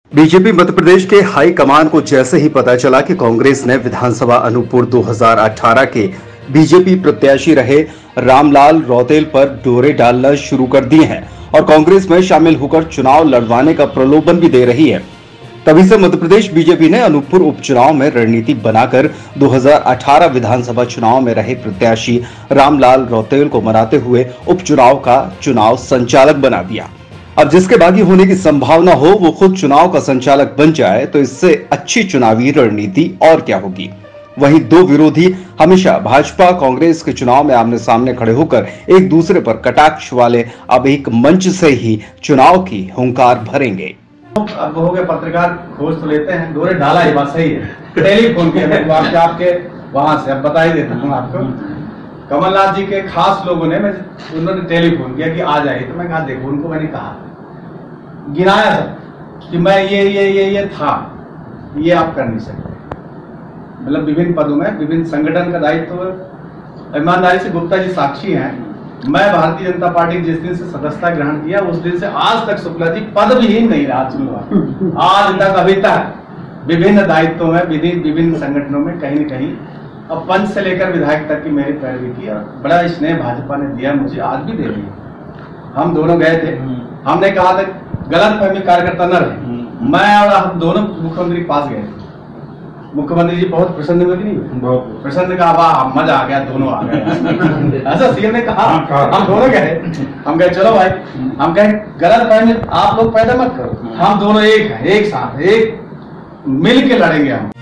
BJP Madhya Pradesh के high command को जैसे ही पता चला कि कांग्रेस ने विधानसभा अनूपपुर 2018 के बीजेपी प्रत्याशी रहे रामलाल रौतेल पर डोरे डालना शुरू कर दिए हैं और कांग्रेस में शामिल होकर चुनाव लड़वाने का प्रलोभन भी दे रही है। तभी से मध्य प्रदेश बीजेपी ने अनूपपुर उपचुनाव में रणनीति बनाकर 2018 विधानसभा चुनाव में रहे प्रत्याशी रामलाल रौतेल को मनाते हुए उपचुनाव का चुनाव संचालक बना दिया। अब जिसके बागी होने की संभावना हो वो खुद चुनाव का संचालक बन जाए तो इससे अच्छी चुनावी रणनीति और क्या होगी। वहीं दो विरोधी हमेशा भाजपा कांग्रेस के चुनाव में आमने सामने खड़े होकर एक दूसरे पर कटाक्ष वाले अब एक मंच से ही चुनाव की हुंकार भरेंगे। अब हो गए पत्रकार खोज तो लेते हैं, डोरे डाला ये बात सही है। टेलीफोन किया आपके वहां से, अब बता ही देता हूँ आपको। कमलनाथ जी के खास लोगों ने उन्होंने टेलीफोन किया कि आ जाए, तो मैं कहा देखो, उनको मैंने कहा गिनाया सब कि मैं ये था, ये आप कर नहीं सकते। मतलब विभिन्न पदों में विभिन्न संगठन का दायित्व, ईमानदारी से गुप्ता जी साक्षी हैं। मैं भारतीय जनता पार्टी जिस दिन से सदस्यता ग्रहण किया उस दिन से आज तक शुक्ला जी पद भी नहीं रहा चुनाव, आज तक अभी तक विभिन्न दायित्वों में विभिन्न संगठनों में कहीं न कहीं अब पंच से लेकर विधायक तक की मेरी पैरवी की और बड़ा स्नेह भाजपा ने दिया मुझे, आज भी दे रही है। हम दोनों गए थे, हमने कहा था गलत फहमी कार्यकर्ता न रहे। मैं और हम दोनों मुख्यमंत्री के पास गए, मुख्यमंत्री जी बहुत प्रसन्न हुए कि नहीं? बहुत प्रसन्न, कहा वाह मजा आ गया, दोनों आ गए। ऐसा सीएम ने कहा, हम दोनों गए, हम कहे चलो भाई, हम कहे गलत फहमी आप लोग पैदा मत करो, हम दोनों एक हैं, एक साथ, एक मिल के लड़ेंगे हम।